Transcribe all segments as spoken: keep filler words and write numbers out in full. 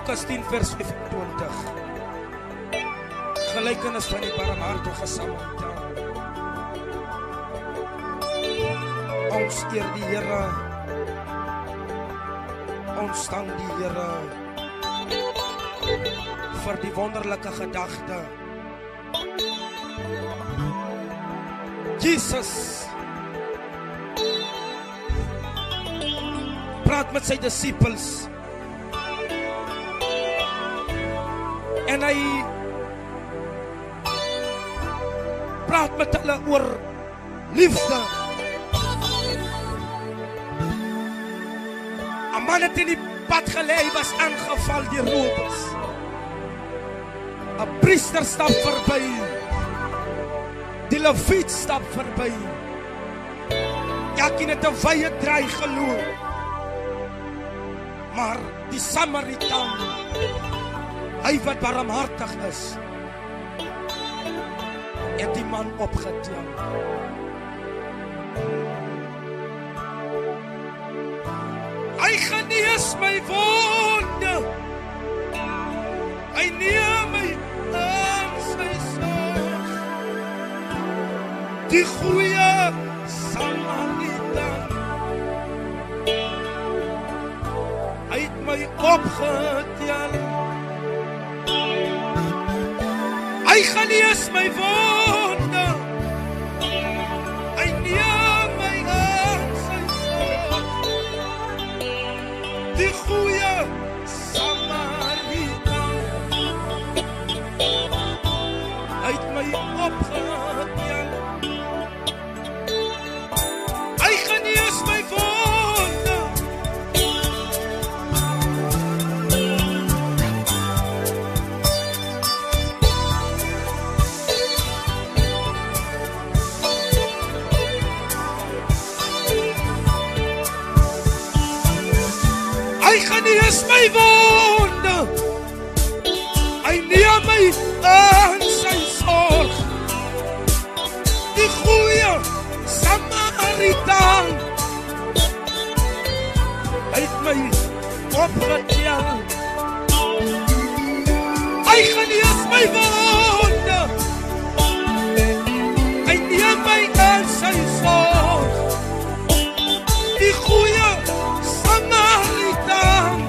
Lukas tien vers vyfentwintig. Gelykenis van die barmhartige Samaritaan. Ons eer die Here. Ons dank die Here vir die wonderlike gedagte. Jesus praat met sy disippels en hy praat met hulle oor liefde. 'n man het in die pad gelê, hy was aangeval deur rowers. 'n priester stap verby. Die Lewiet stap verby. Elkeen het 'n wye draai geloop. Maar die Samaritaan, hy wat barmhartig is, het die man opgetel. Hy genees my wonde. Hy neem my aan sy sorg. Die goeie Samaritaan, hy het my opgetel. Hy genees my wonde. Hy neem my aan sy sorg. Die goeie Samaritaan, hy het my opgetel. Hy genees my wonde. Hy genees my wonde. Hy neem my aan sy sorg. Die goeie Samaritaan, hy het my opgetel. Hy genees my wonde. Hy neem my aan sy sorg. Die goeie Samaritaan,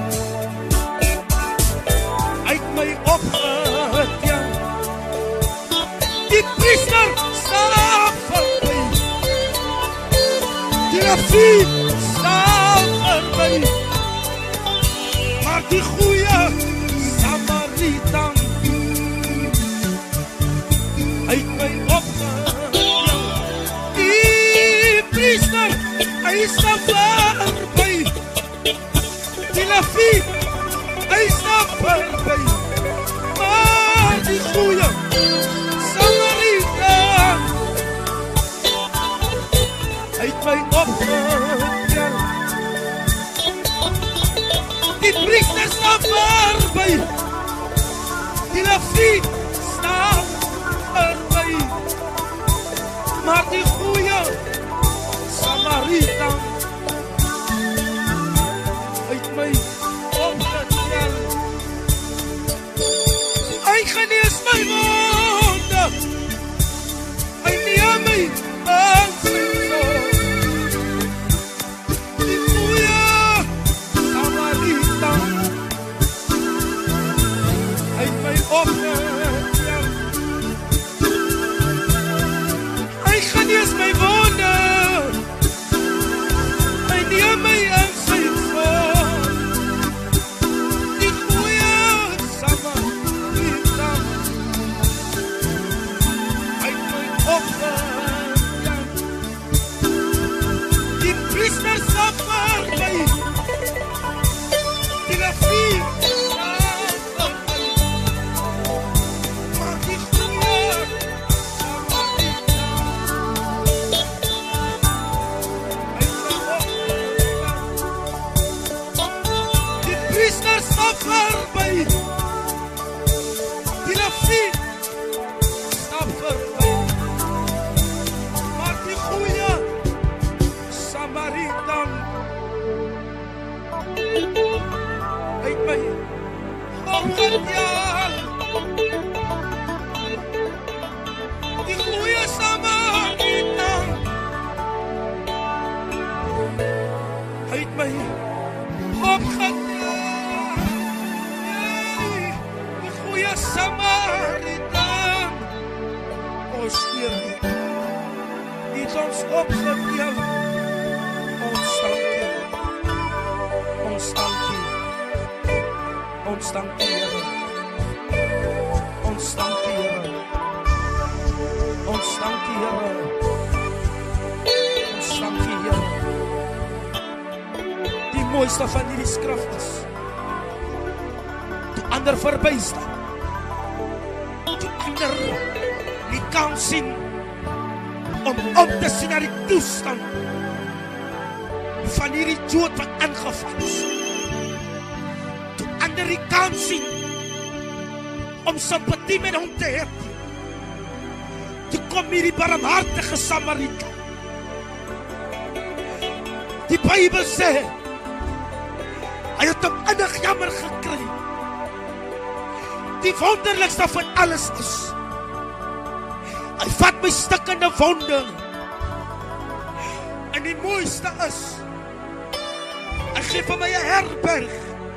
hy het my opgetel. Die priester stap verby. Die Lewiet stap verby. Maar die goeie Samaritaan, hy het my opgetel. Die priester, hy stap verby. Die Lewiet, hy stap verby. Maar die goeie Samaritaan, hy het my opgetel. Die priester stap verby. Die Lewiet stap verby. Maar die goeie Samaritaan, hy het my opgetel. Hy genees my wonde. Hy neem my aan sy sorg. Die goeie Samaritaan, hy het my opgetel. Hy genees my wonde. Hy neem my aan sy sorg. Die goeie Samaritaan, hy het my opgetel. Die priester stap verby. Die Lewiet stap verby. Maar die goeie Samaritaan, opgetel. Ons dankie. Ons dankie. Ons dankie, Here. Ons dankie, Here. Ons dankie, Here. Ons dankie, Here. Die mooiste van hierdie skrif is toe ander verbystap. Toe ander nie kan sien om om te sien na die toestand van hierdie Jood wat ingevat is. Toe ander nie kan sien om simpatie met hom te hê. Toe kom hierdie barmhartige Samaritaan. Die Bybel sê hy het hom innig jammer gekry. Die wonderlikste van alles is hy vat my stikkende wonde. En die mooiste is hy gee vir my 'n herberg.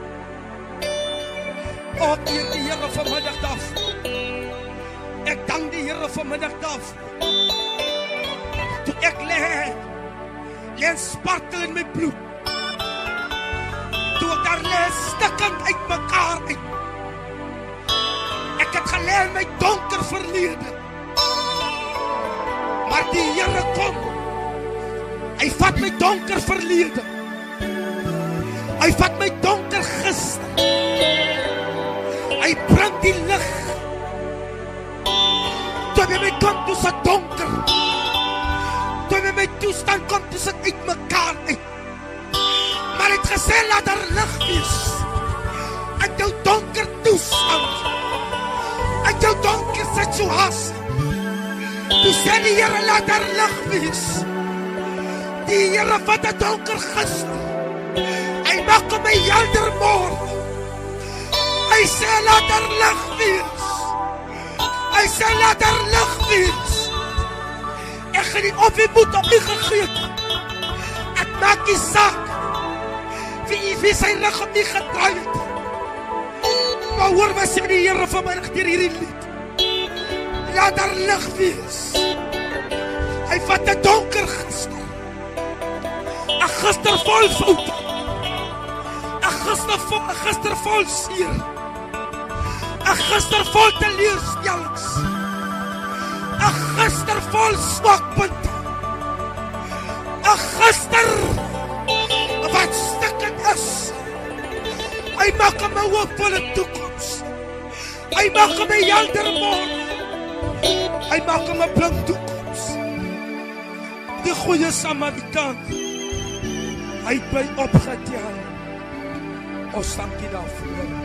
O, ek eer die Here vanmiddag daarvoor. Ek dank die Here vanmiddag daarvoor. Toe ek lê, lê 'n spartel in my bloed. Toe ek daar lê, stikkend uit mekaar uit. Ek het gelê in my donker verlede. Maar die Here kom. Hy vat my donker verlede. Hy vat my donker gister. Hy bring die lig. Toe by my kom, toe sy donker. Toe by my toestand kom, toe sy uit mekaar uit. Maar hy het gesê, laat daar lig wees. In jou donker toestand. In jou donker situasie. Toe sê die Here, laat daar lig wees. Die Here vat 'n donker gister. Hy maak hom 'n helder môre. Hy sê, laat daar lig wees. Hy sê, laat daar lig wees. Ek gaan nie op die moed op u gegee. Ek maak die saak. Wie, wie sy rug op die gedraai het. Maar hoor wat sê die Here vanmiddag deur hierdie lied. Laat daar lig wees. Hy vat 'n donker gister. 'n gister vol foute. 'n gister vol, 'n gister vol seer. 'n gister vol teleurstellings. 'n gister vol swakpunte. 'n gister wat stikkend is. Hy maak hom 'n hoopvolle toekoms. Hy maak hom 'n helder môre. Hy maak hom 'n blink toekoms. Die goeie Samaritaan. Hy het my opgetel. Ons dankie daarvoor.